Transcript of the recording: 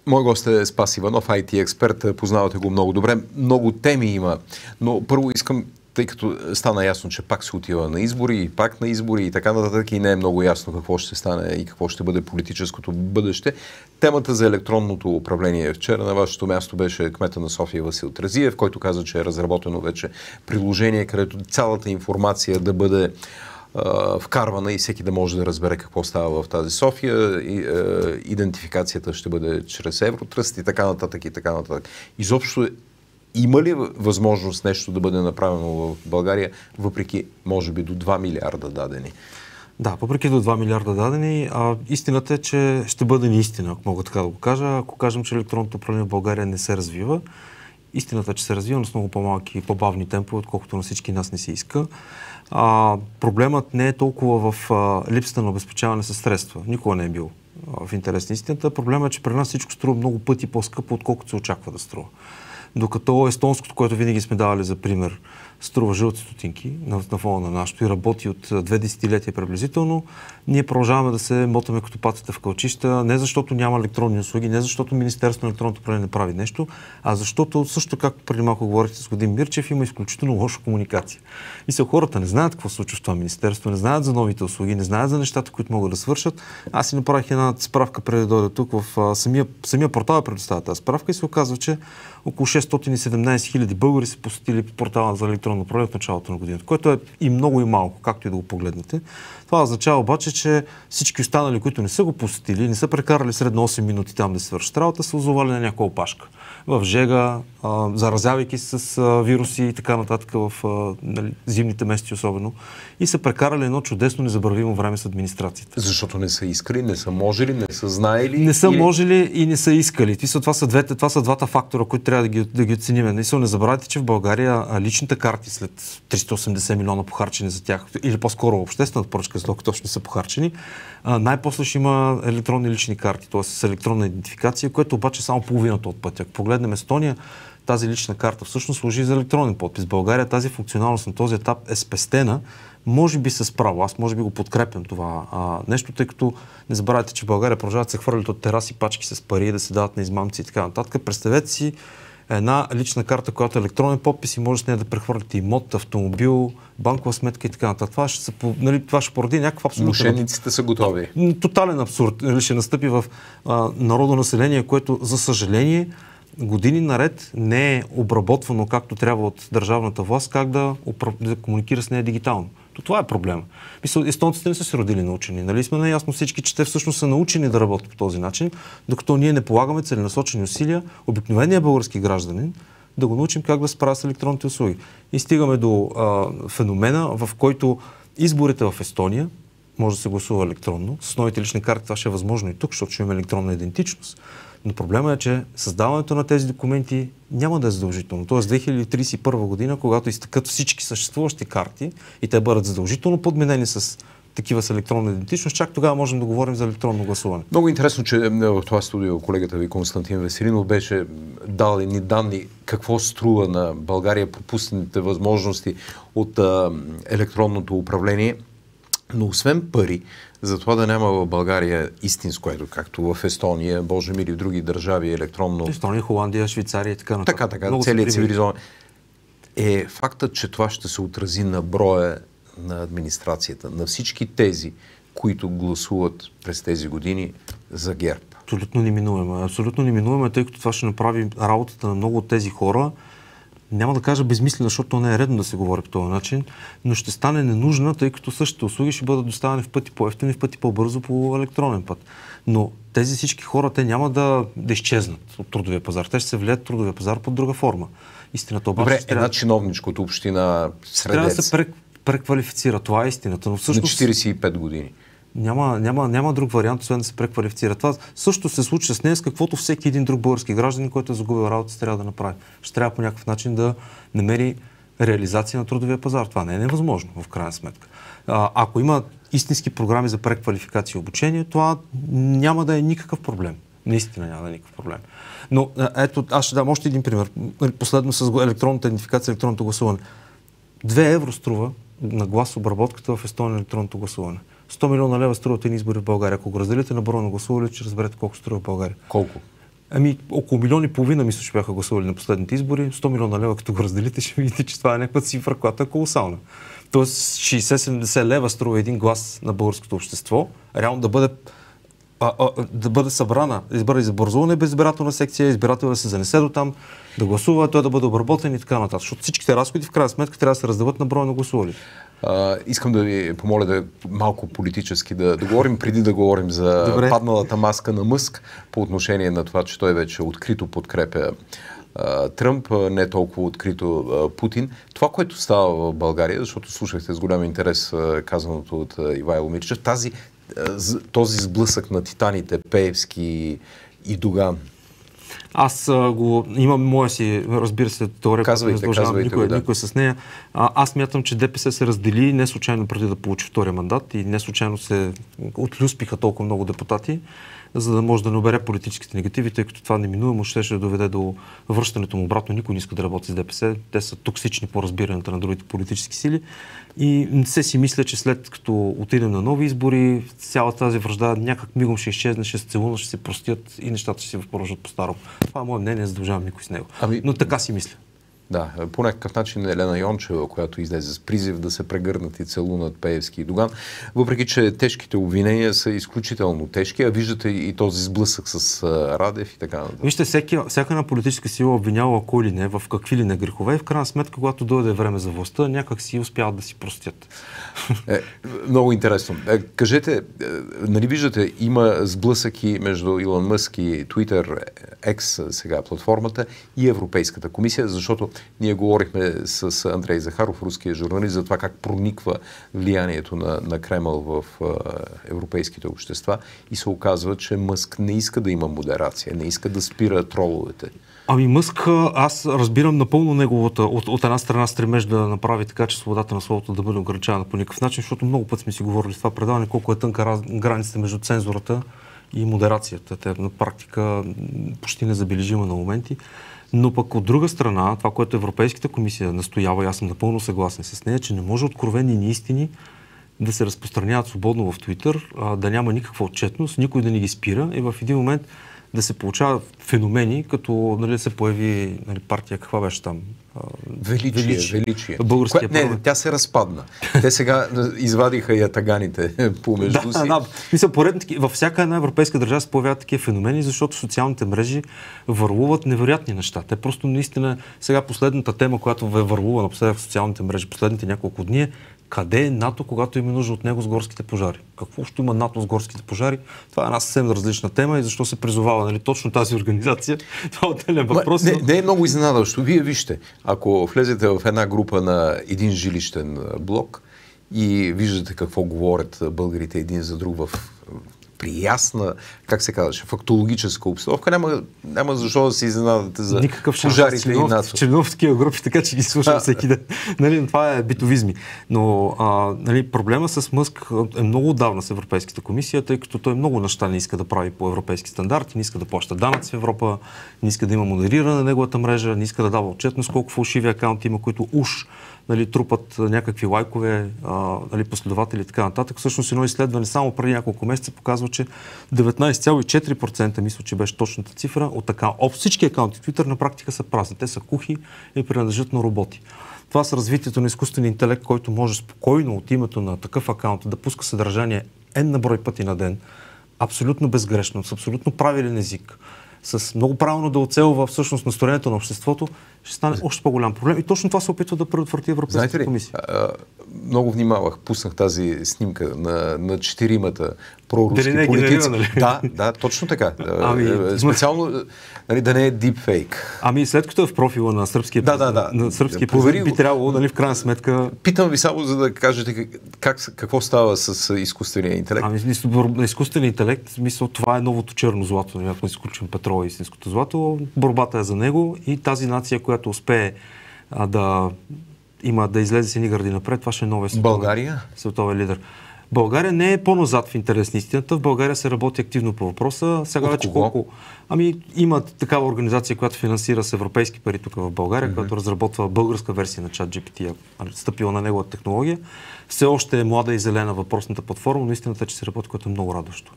Мой гост е Спас Иванов, IT експерт. Познавате го много добре. Много теми има, но първо искам, тъй като стана ясно, че пак се отива на избори и пак на избори и така нататък и не е много ясно какво ще стане и какво ще бъде политическото бъдеще. Темата за електронното управление. Вчера на вашето място беше кмета на София Васил Терзиев, който каза, че е разработено вече приложение, където цялата информация да бъде вкарвана и всеки да може да разбере какво става в тази София. Идентификацията ще бъде чрез Евротръст и така нататък и така нататък. Изобщо има ли възможност нещо да бъде направено в България, въпреки, може би, до 2 милиарда дадени? Да, въпреки до 2 милиарда дадени, истината е, че ще бъде неистина, ако мога така да го кажа. Ако кажем, че електронното управление в България не се развива, истината е, че се развива, но с много по-малки и по-бавни темпове, отколкото на всички нас не се иска. Проблемът не е толкова в липсата на обезпечаване със средства. Никога не е бил в интерес на истината. Проблемът е, че при нас всичко струва много пъти по-скъпо, отколкото се очаква да струва. Докато естонското, което винаги сме давали за пример, струва жълти стотинки на фона на нашото и работи от 2 десетилетия приблизително, ние продължаваме да се мотаме като пацата в кълчища, не защото няма електронни услуги, не защото Министерството на електронното управление не прави нещо, а защото също, както преди малко говорихте с господин Мирчев, има изключително лоша комуникация. И хората не знаят какво се случва в това министерство, не знаят за новите услуги, не знаят за нещата, които могат да свършат. Аз си направих една справка преди да дойда тук, в самия портал предоставя тази справка и се оказва, че около 617 хиляди българи са посетили портала за електронно управление в началото на годината, което е и много и малко, както и да го погледнете. Това означава обаче, че всички останали, които не са го посетили, не са прекарали средно 8 минути там да свършат работа, са озовали на някаква опашка. В жега, заразявайки се с вируси и така нататък в зимните месеци особено. И са прекарали едно чудесно, незабравимо време с администрацията. Защото не са искали, не са можели, не са знаели? Не са можели и не са искали. Това са двата фактора, които трябва да ги оценим. Не забравяйте, че в България личните карти след 380 милиона похарчени за тях, или по-скоро обществената поръчка, след точно са похарчени, най-после ще има електронни лични карти, т.е. с електронна идентификация, което обаче е само половината от пътя. Ако погледнем Естония, тази лична карта всъщност служи за електронен подпис. В България тази функционалност на този етап е спестена, може би с право. Аз може би го подкрепям това нещо, тъй като не забравяйте, че в България продължават да се хвърлят от тераси пачки с пари, да се дават на измамци и така нататък. Представете си една лична карта, която е електронен подпис и може с нея да прехвърляте имот, автомобил, банкова сметка и така нататък. Това ще породи някакъв абсолютно... Мошенниците са готови. Тотален абсурд. Ще настъпи в народонаселение, което, за съжаление, години наред не е обработвано както трябва от държавната власт, как да комуникира с нея дигитално. Това е проблема. Естонците не са се родили научени. Нали сме наясно всички, че те всъщност са научени да работят по този начин, докато ние не полагаме целенасочени усилия, обикновения български гражданин, да го научим как да се справя с електронните услуги. И стигаме до феномена, в който изборите в Естония може да се гласува електронно. С новите лични карти това ще е възможно и тук, защото ще имаме електронна идентичност. Но проблема е, че създаването на тези документи няма да е задължително. Тоест 2031 година, когато изтъкат всички съществуващи карти и те бъдат задължително подменени с такива с електронна идентичност, чак тогава можем да говорим за електронно гласуване. Много интересно, че в това студио колегата ви Константин Веселинов беше дал едни данни какво струва на България пропуснатите възможности от електронното управление. Но освен пари, за това да няма в България истинско, както в Естония, Боже мили, в други държави електронно... Естония, Холандия, Швейцария и така нататък. Така, целият цивилизован. Е фактът, че това ще се отрази на броя на администрацията, на всички тези, които гласуват през тези години за ГЕРБ. Абсолютно неминуемо. Абсолютно неминуемо, тъй като това ще направи работата на много от тези хора. Няма да кажа безмислено, защото не е редно да се говори по този начин, но ще стане ненужна, тъй като същите услуги ще бъдат доставени в пъти по-евтино и в пъти по-бързо по електронен път. Но тези всички хора, те няма да изчезнат от трудовия пазар. Те ще се влияят в трудовия пазар под друга форма. Истината обаче... Добре, една чиновничка от община Средец. Трябва да се преквалифицира. Това е истината. Но всъщност... На 45 години. Няма друг вариант, освен да се преквалифицира. Това също се случи с нея, с каквото всеки един друг български гражданин, който е загубил работа, трябва да направи. Ще трябва по някакъв начин да намери реализация на трудовия пазар. Това не е невъзможно, в крайна сметка. Ако има истински програми за преквалификация и обучение, това няма да е никакъв проблем. Наистина няма да е никакъв проблем. Но ето, аз ще дам още един пример. Последно с електронната идентификация, електронното гласуване. 2 евро струва на глас обработката в Естония електронното гласуване. 100 милиона лева струват едни избори в България. Ако го разделите на броя на гласували, ще разберете колко струва в България. Колко? Около 1,5 милиона, мисля, че бяха гласували на последните избори. 100 милиона лева, като го разделите, ще видите, че това е някаква цифра, която е колосална. Тоест 60-70 лева струва един глас на българското общество. Реално да бъде събрана, за образуване без избирателна секция, избирател да се занесе до там, да гласува, той да бъде обработен и така нататък. Защото всичките разходи в крайна сметка трябва да се раздават на броя на гласували. Искам да ви помоля да малко политически да говорим, преди да говорим за падналата маска на Мъск по отношение на това, че той вече открито подкрепя Тръмп, не толкова открито Путин. Това, което става в България, защото слушахте с голям интерес казаното от Ивайло Мирчев, този сблъсък на титаните Пеевски и Доган. Аз имам моя си, разбира се, теория, която не задължавам никой с нея. Аз мятам, че ДПС се раздели не случайно преди да получи втория мандат и не случайно се отлюспиха толкова много депутати, за да може да не обере политическите негативи, тъй като това неминуемо ще доведе до връщането му обратно. Никой не иска да работи с ДПС. Те са токсични по разбирането на другите политически сили. И се си мисля, че след като отидем на нови избори, цялата тази вражда някак мигом ще изчезне, ще се целуна, ще се простят и нещата ще се продължат по-старо. Това е мое мнение, не задължавам никой с него. Но така си мисля. Да, по някакъв начин Елена Йончева, която излезе с призив да се прегърнат и целунат Пеевски и Доган, въпреки че тежките обвинения са изключително тежки, а виждате и този сблъсък с Радев и така нататък. Вижте, всяка една политическа сила обвинява кой ли не, в какви ли не грехове и в крайна сметка, когато дойде време за властта, някак си успяват да си простят. Много интересно. Кажете, нали виждате, има сблъсъки между Илон Мъск и Twitter, X сега платформата и Европейската комисия, защото ние говорихме с Андрей Захаров, руския журналист, за това как прониква влиянието на Кремъл в европейските общества и се оказва, че Мъск не иска да има модерация, не иска да спира троловете. Мъск, аз разбирам напълно неговата, от една страна стремеж да направи така, че свободата на словото да бъде ограничавана по никакъв начин, защото много път сме си говорили с това предаване, колко е тънка границата между цензурата и модерацията. Те на практика почти незабележима на моменти. Но пък от друга страна, това, което Европейската комисия настоява, и аз съм напълно съгласен с нея, че не може откровени неистини да се разпространяват свободно в Twitter, да няма никаква отчетност, никой да не ги спира и в един момент да се получават феномени, като се появи партия, каква беше там? Величие. Българския не, тя се разпадна. Те сега извадиха ятаганите помежду си. Във всяка една европейска държава се появяват такива феномени, защото социалните мрежи върлуват невероятни неща. Те просто наистина, сега последната тема, която върлува напоследък в социалните мрежи, последните няколко дни е къде е НАТО, когато има нужда от него с горските пожари? Какво ще има НАТО с горските пожари? Това е една съвсем различна тема и защо се призовава точно тази организация? Това е отделен въпрос. Не е много изненадващо. Вие вижте, ако влезете в една група на един жилищен блок и виждате какво говорят българите един за друг в приясна, как се казваше, фактологическа обстановка, няма защо да се изненадате за пожарите и НАТО. Членувам в такива групи, така че ги слушам всеки ден. Това е битовизми. Но проблема с Мъск е много отдавна с Европейската комисия, тъй като той много неща не иска да прави по европейски стандарти, не иска да плаща данъци в Европа, не иска да има модериране на неговата мрежа, не иска да дава отчетност колко фалшиви акаунти има, които уж трупат някакви лайкове, последователи и така нататък. Всъщност едно изследване само преди няколко месеца показва, че 19,4% мисля, че беше точната цифра от всички акаунти Twitter на практика са празни. Те са кухи и принадлежат на роботи. Това с развитието на изкуствения интелект, който може спокойно от името на такъв акаунт да пуска съдържание на брой пъти на ден, абсолютно безгрешно, с абсолютно правилен език, с много правилно да оцелва всъщност настроението на обществото, ще стане още по-голям проблем. И точно това се опитва да предотврати Европейската комисия. Много внимавах, пуснах тази снимка на четиримата проруски политици. Да, точно така. Специално да не е дипфейк. След като е в профила на сърбския президент, би трябвало, в крайна сметка... Питам ви само, за да кажете какво става с изкуствения интелект. Изкуственият интелект, това е новото черно злато. Ако изключим петрола и истинското злато, борбата е за него и тази нация, която успее да излезе с едни гърди напред, това ще е новия световен лидер. България не е по-назад в интерес на истината. В България се работи активно по въпроса. Сега вече колко... Има такава организация, която финансира с европейски пари тук в България, която разработва българска версия на ChatGPT, стъпила на неговата технология. Все още е млада и зелена въпросната платформа, но истината е, че се работи, което е много радващо.